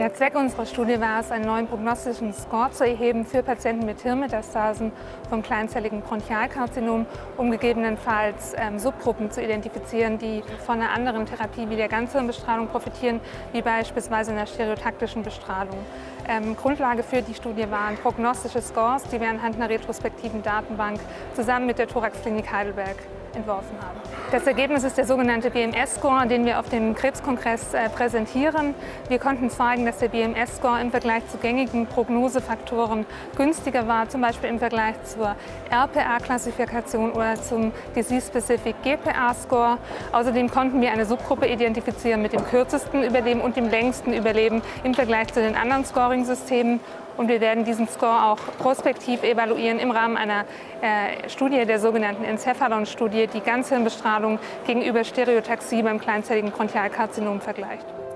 Der Zweck unserer Studie war es, einen neuen prognostischen Score zu erheben für Patienten mit Hirnmetastasen vom kleinzelligen Bronchialkarzinom, um gegebenenfalls Subgruppen zu identifizieren, die von einer anderen Therapie wie der Ganzhirnbestrahlung profitieren, wie beispielsweise einer stereotaktischen Bestrahlung. Grundlage für die Studie waren prognostische Scores, die wir anhand einer retrospektiven Datenbank zusammen mit der Thoraxklinik Heidelberg entworfen haben. Das Ergebnis ist der sogenannte BMS-Score, den wir auf dem Krebskongress präsentieren. Wir konnten zeigen, dass der BMS-Score im Vergleich zu gängigen Prognosefaktoren günstiger war, zum Beispiel im Vergleich zur RPA-Klassifikation oder zum Disease-Specific GPA-Score. Außerdem konnten wir eine Subgruppe identifizieren mit dem kürzesten Überleben und dem längsten Überleben im Vergleich zu den anderen Scoring-Systemen. Und wir werden diesen Score auch prospektiv evaluieren im Rahmen einer Studie, der sogenannten Encephalon-Studie, die Ganzhirnbestrahlung gegenüber Stereotaxie beim kleinzelligen Bronchialkarzinom vergleicht.